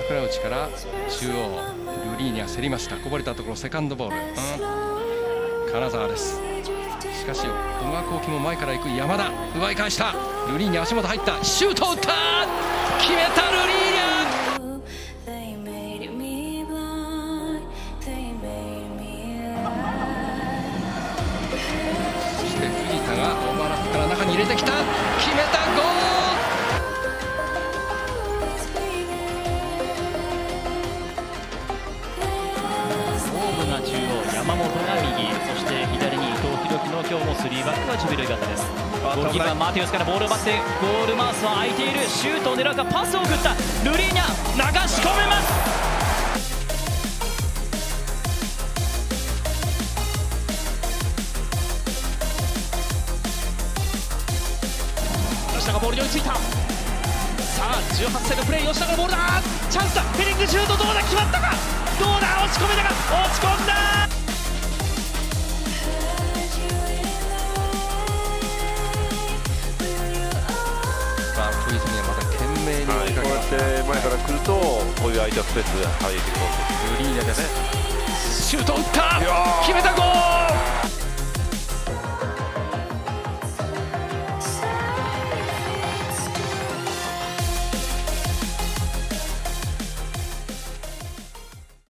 桜内から中央ルリーニャ競りました。こぼれたところセカンドボール、金沢です。しかし小川幸輝も前から行く山田、奪い返した。ルリーニャ足元入った、シュートを打った、決めたルリーニャ。そして藤田がオーバーラップから中に入れてきた、決めた、ゴール。 中央、山本が右、そして左に伊藤洋輝の今日も3バックがジュビロ磐田です。ゴールキーパーマテウスからボールを待って、ゴールマウスは空いている、シュートを狙うか、パスを送った、ルリーニャ流し込めます。吉田がボールに追いついた。さあ18歳のプレー、吉田がボールだ、チャンスだ、ヘディングシュート、どうだ、決まったか、どうだ、押し込めたか、落ち込んだ。 小泉はまた懸命に、 こうやって前から来ると、こういう相手はスペースで入ってくるんです。 ルリーニャです。シュートを打った、決めた、ゴール。